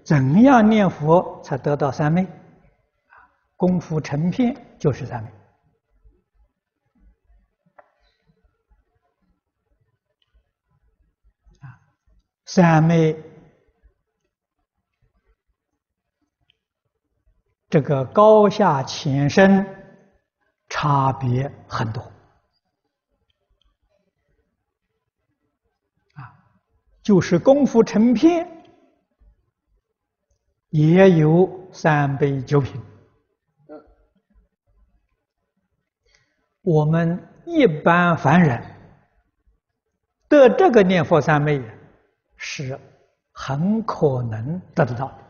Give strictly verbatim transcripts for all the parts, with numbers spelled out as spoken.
怎样念佛才得到三昧？功夫成片就是三昧。啊，三昧这个高下浅深差别很多。啊，就是功夫成片也有三杯九品。我们一般凡人得这个念佛三昧是很可能得得到的。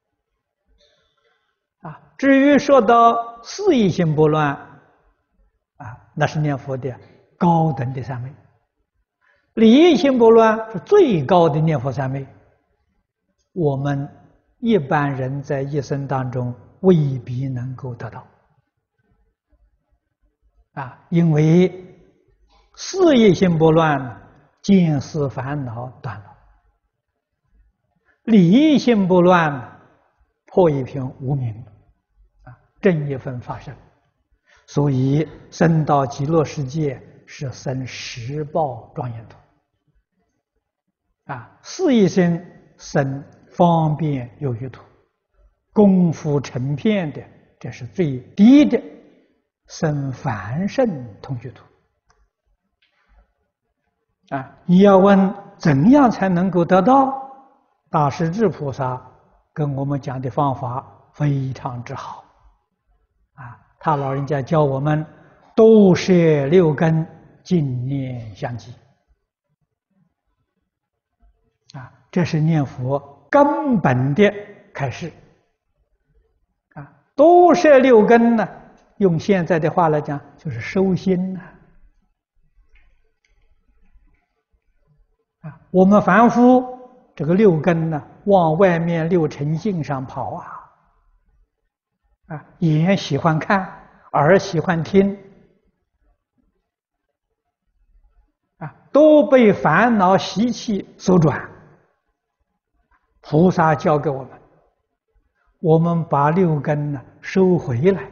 啊，至于说到四意心不乱，啊，那是念佛的高等的三昧。理意心不乱是最高的念佛三昧。我们一般人在一生当中未必能够得到。啊，因为四意心不乱，见思烦恼断了；理意心不乱，破一片无明，啊，正一分发生。所以生到极乐世界是生十报庄严土。啊，四意心生方便有余土，功夫成片的，这是最低的。生凡圣同居土。啊，你要问怎样才能够得到？大势至菩萨跟我们讲的方法非常之好。啊，他老人家教我们都摄六根，净念相继。啊，这是念佛根本的开示。啊，都摄六根呢？用现在的话来讲，就是收心呐。啊，我们凡夫这个六根呢，往外面六尘境上跑啊，啊，眼喜欢看，耳喜欢听，啊，都被烦恼习气所转。菩萨教给我们，我们把六根呢收回来。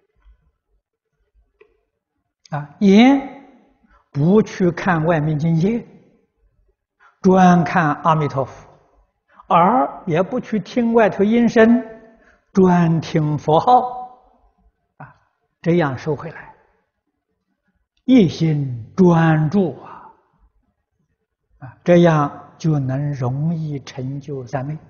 啊，眼不去看外面境界，专看阿弥陀佛；耳也不去听外头音声，专听佛号。啊，这样收回来，一心专注啊，啊，这样就能容易成就三昧。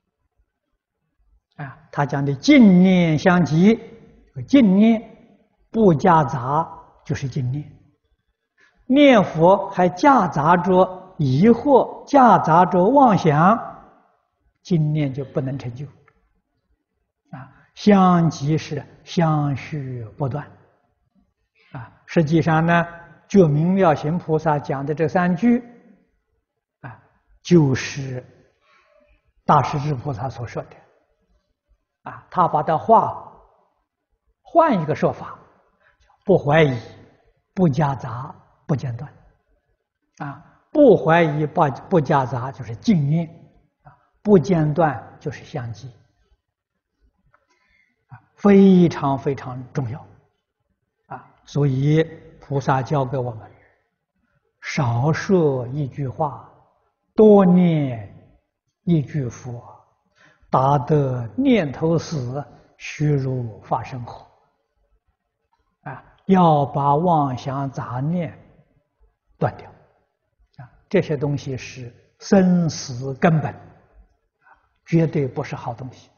啊，他讲的净念相继，净念不夹杂。就是净念，念佛还夹杂着疑惑，夹杂着妄想，净念就不能成就。啊，相继是相续不断。啊，实际上呢，觉明妙行菩萨讲的这三句，啊，就是大势至菩萨所说的。啊，他把它化换一个说法，不怀疑。不夹杂，不间断，啊，不怀疑，不不夹杂，就是净念，啊，不间断就是相继，啊，非常非常重要，啊，所以菩萨教给我们：少说一句话，多念一句佛，达得念头死，虚如法身火。啊。要把妄想杂念断掉，啊，这些东西是生死根本，绝对不是好东西。